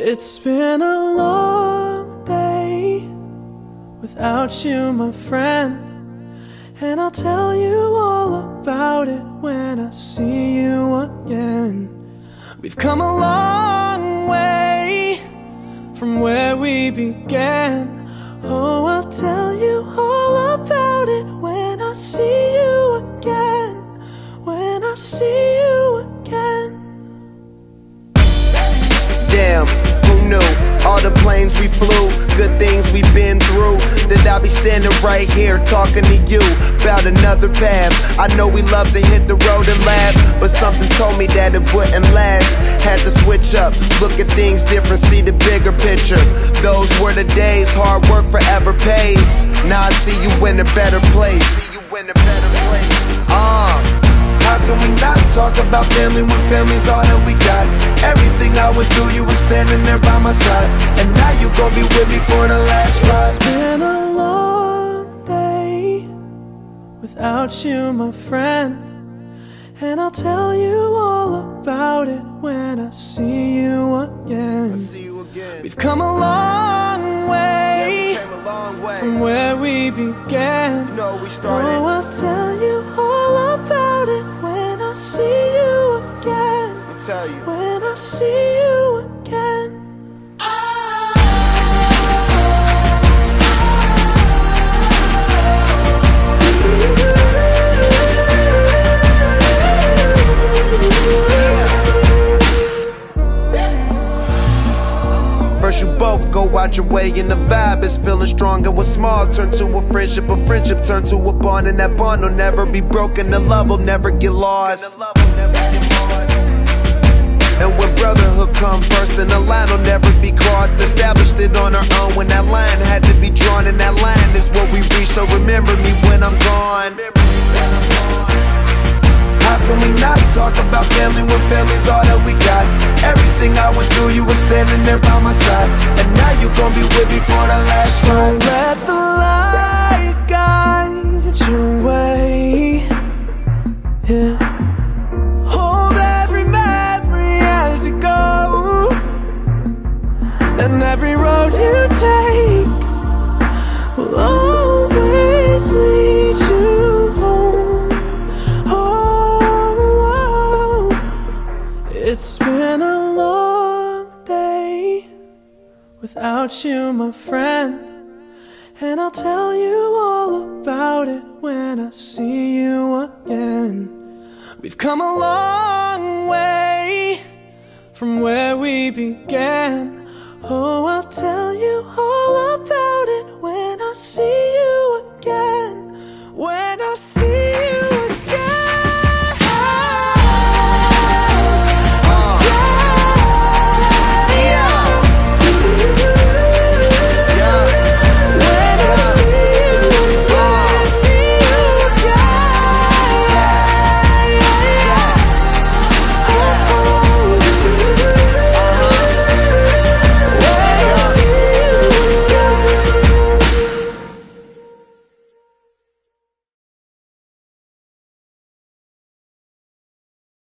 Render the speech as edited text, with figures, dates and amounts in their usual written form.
It's been a long day without you, my friend, and I'll tell you all about it when I see you again. We've come a long way from where we began. Oh, I'll tell you all about it when I see you again. When I see you again. Damn, who knew? All the planes we flew, good things we've been through, that I'll be standing right here talking to you about another path. I know we love to hit the road and laugh, but something told me that it wouldn't last. Had to switch up, look at things different, see the bigger picture. Those were the days, hard work forever pays. Now I see you in a better place. How can we not talk about family when family's all that we got? Everything I went through, you were standing there by my side, and now you gon' be with me for the last ride. It's been a long day without you, my friend, and I'll tell you all about it when I see you again. We've come a long way, from where we began. Oh, I'll tell you all about it when I see you again. When I see you again. First you both go out your way and the vibe is feeling strong, and what's small turn to a friendship turn to a bond, and that bond will never be broken, the love will never get lost. And when brotherhood come first, then the line will never be crossed. Established it on our own when that line had to be drawn, and that line is what we reach, so remember me when I'm gone. How can we not talk about family when family's all that we got? Everything I went through, you were standing there by my side, and now you gon' be with me for the last ride. So let the light guide your way, yeah. Hold every memory as you go, and every road you take will always lead you home. It's been a long day without you, my friend, and I'll tell you all about it when I see you again. We've come a long way from where we began. Oh, I'll tell